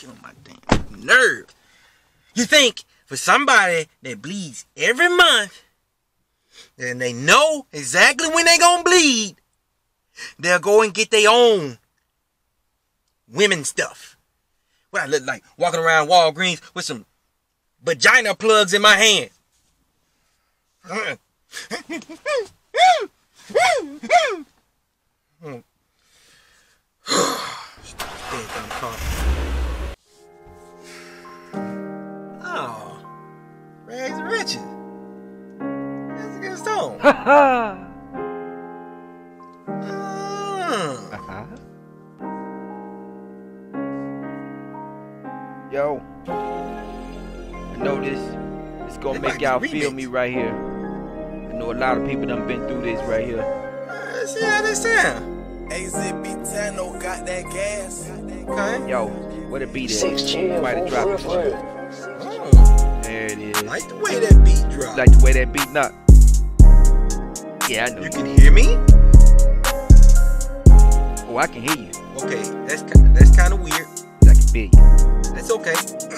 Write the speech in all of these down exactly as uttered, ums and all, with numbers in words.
Get on my damn nerves. You think for somebody that bleeds every month, and they know exactly when they gonna bleed, they'll go and get their own women stuff. What I look like walking around Walgreens with some vagina plugs in my hand. Oh, rags and riches. That's a good song. Ha ha. Uh-huh. Yo, I know this. It's gonna make y'all feel me right here. I know a lot of people done been through this right here. Uh, let's see how this sound. A Z B ten got that gas. Okay. Yo, what a beat is. Somebody drop it for me. Oh. There it is. Like the way that beat dropped. Like the way that beat knocked. Yeah, I know. You can hear me? Oh, I can hear you. Okay, that's that's kind of weird. I can feel you. That's okay.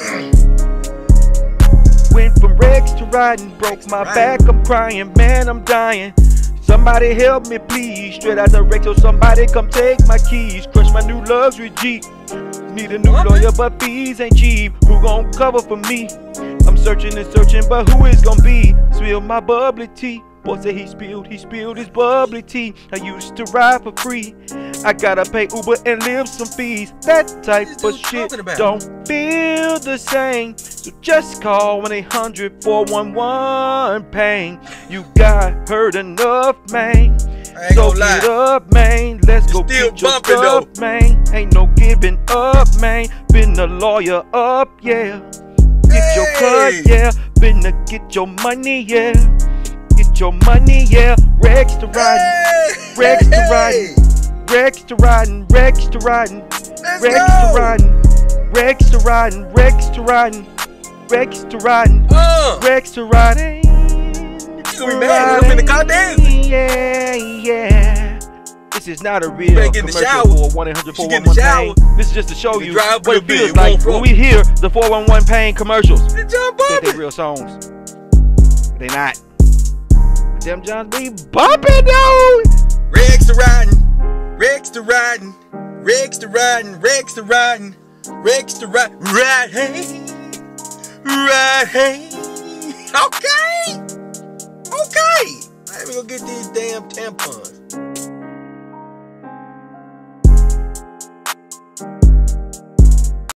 Went from Rex to riding, broke my back, I'm crying, man, I'm dying. Somebody help me, please. Straight out the Rex, so somebody come take my keys. Crush my new luxury Jeep. Need a new lawyer, but fees ain't cheap. Who gon' cover for me? I'm searching and searching, but who is gon' be? Spill my bubbly tea. Boy said he spilled, he spilled his bubbly tea. I used to ride for free. I gotta pay Uber and live some fees. That type of shit don't feel the same. So just call one eight hundred four one one pain. You got hurt enough, man. So get up, man. Let's go get your stuff, man. Ain't no giving up, man. Been a lawyer up, yeah. Get your cut, yeah. Been to get your money, yeah. Get your money, yeah. Rex to riding, Rex to riding, Rex to riding, Rex to riding, Rex to riding, Rex to riding, Rex to riding, Rex to riding, Rex to riding. You gonna be mad? I'm in the car dancing. Yeah, yeah. This is not a real commercial for one eight hundred four one one pain. This is just to show you what it feels like when we hear the four one one pain commercials. Think they real songs? They not. Them Johns be bumping though. Rex to riding, Rex to riding, Rex to riding, Rex to riding, Rex to riding, ride hey, ride hey. Okay, okay. Let me go get these damn tampons.